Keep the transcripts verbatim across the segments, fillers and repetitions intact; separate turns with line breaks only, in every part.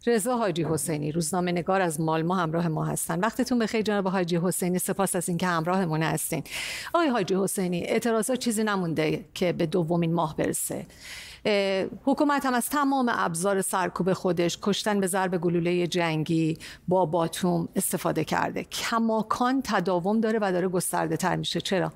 رضا حاجی حسینی، روزنامه‌نگار از مالمو همراه ما هستن. وقتتون بخیر جناب حاجی حسینی، سپاس از اینکه همراهمون هستین. آقای حاجی حسینی، اعتراضات چیزی نمونده که به دومین ماه برسه. حکومت هم از تمام ابزار سرکوب خودش، کشتن به ضرب گلوله جنگی با باتوم استفاده کرده. کماکان تداوم داره و داره گسترده تر میشه. چرا؟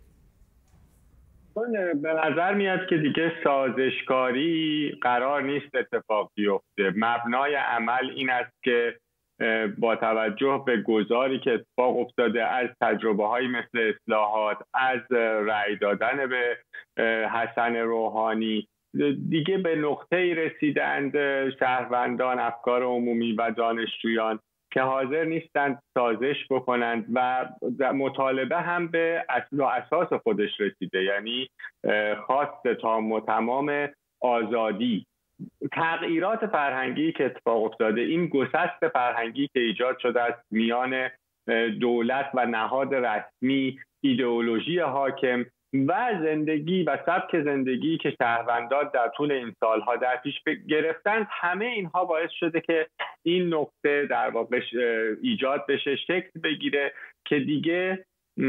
به نظر میاد که دیگه سازشکاری قرار نیست اتفاق بیفته. مبنای عمل این است که با توجه به گذاری که اتفاق افتاده از تجربه های مثل اصلاحات، از رأی دادن به حسن روحانی، دیگه به نقطه‌ای رسیدند شهروندان، افکار عمومی و دانشجویان که حاضر نیستند سازش بکنند و مطالبه هم به اصل و اساس خودش رسیده، یعنی خواست تام و تمام آزادی. تغییرات فرهنگی که اتفاق افتاده، این گسست فرهنگی که ایجاد شده است میان دولت و نهاد رسمی، ایدئولوژی حاکم و زندگی و سبک زندگی که شهروندان در طول این سالها در پیش گرفتند، همه اینها باعث شده که این نقطه در واقع ایجاد بشه، شکل بگیره که دیگه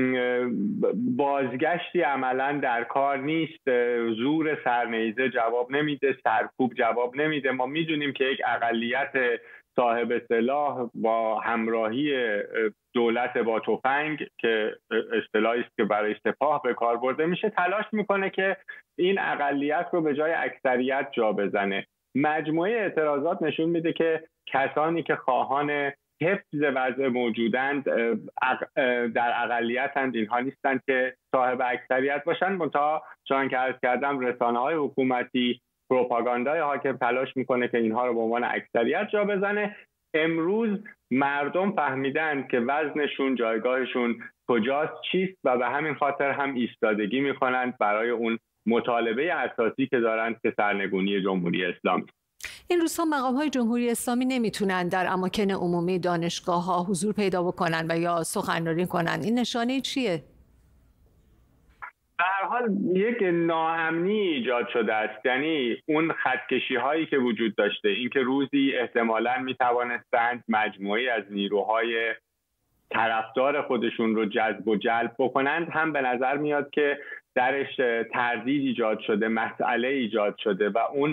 بازگشتی عملا در کار نیست. زور سرنیزه جواب نمیده، سرکوب جواب نمیده. ما میدونیم که یک اقلیت صاحب سلاح با همراهی دولت با تفنگ، که اصطلاحی است که برای سپاه به کار برده میشه، تلاش میکنه که این اقلیت رو به جای اکثریت جا بزنه. مجموعه اعتراضات نشون میده که کسانی که خواهان حفظ وضع موجودند در اقلیتند، اینها نیستند که صاحب اکثریت باشند. منتها چون که عرض کردم رسانه‌های حکومتی، پروپاگاندای حاکم تلاش میکنه که اینها رو به عنوان اکثریت جا بزنه. امروز مردم فهمیدند که وزنشون، جایگاهشون کجاست، چیست و به همین خاطر هم ایستادگی میکنند برای اون مطالبه اساسی که دارند که سرنگونی جمهوری اسلامی.
این روزها مقام‌های جمهوری اسلامی نمیتونن در اماکن عمومی دانشگاه‌ها حضور پیدا بکنن و یا سخنرانی کنن. این نشانه چیه؟
به هر حال یک ناامنی ایجاد شده است. یعنی اون خطکشی هایی که وجود داشته، اینکه روزی احتمالاً میتوانستند مجموعی از نیروهای طرفدار خودشون رو جذب و جلب بکنند، هم به نظر میاد که درش تردید ایجاد شده، مسئله ایجاد شده و اون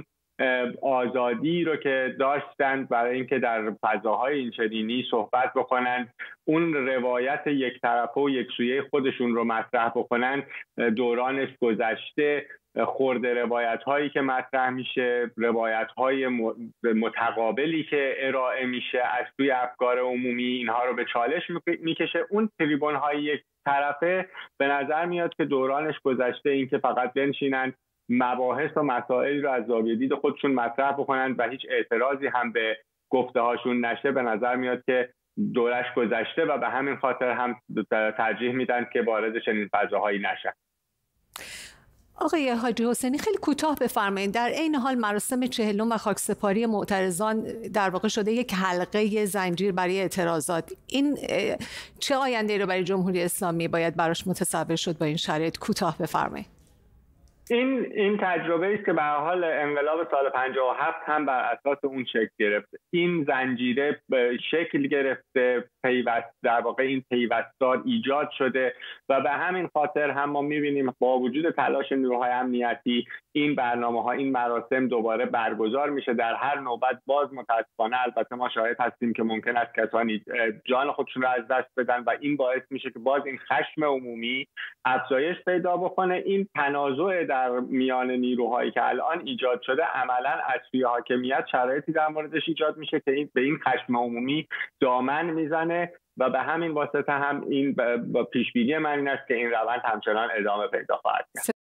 آزادی رو که داشتند برای اینکه در فضاهای اینچنینی صحبت بکنند، اون روایت یک طرفه و یک سویه خودشون رو مطرح بکنند، دورانش گذشته. خورده روایت هایی که مطرح میشه، روایت های متقابلی که ارائه میشه از سوی افکار عمومی، اینها رو به چالش میکشه. اون تریبون های یک طرفه به نظر میاد که دورانش گذشته، این که فقط بنشینند مباحث و مسائل رو از زاویه دید خودشون مطرح بکنند و هیچ اعتراضی هم به گفته هاشون نشه، به نظر میاد که دورش گذشته و به همین خاطر هم ترجیح میدن که وارد چنین فضاهایی نشن.
آقای حاجی حسینی، خیلی کوتاه بفرمایید. در عین حال مراسم چهلم و خاکسپاری معترضان در واقع شده یک حلقه زنجیر برای اعتراضات. این چه آینده‌ای رو برای جمهوری اسلامی باید براش متصور شد با این شرایط؟ کوتاه بفرمایید.
این این تجربه است که به هر حال انقلاب سال پنجاه و هفت هم بر اساس اون شکل گرفته. این زنجیره شکل گرفته، پیوست در واقع این پیوستار ایجاد شده و به همین خاطر هم ما می‌بینیم با وجود تلاش نیروهای امنیتی این برنامه‌ها، این مراسم دوباره برگزار میشه. در هر نوبت باز متأسفانه البته ما شاهد هستیم که ممکن است کسانی جان خودشون رو از دست بدن و این باعث میشه که باز این خشم عمومی افزایش پیدا بکنه. این تنازع در میان نیروهایی که الان ایجاد شده عملاً از سوی حاکمیت شرایطی در موردش ایجاد میشه که این به این خشم عمومی دامن میزنه و به همین واسطه هم این با پیشبینی من این است که این روند همچنان ادامه پیدا خواهد کرد.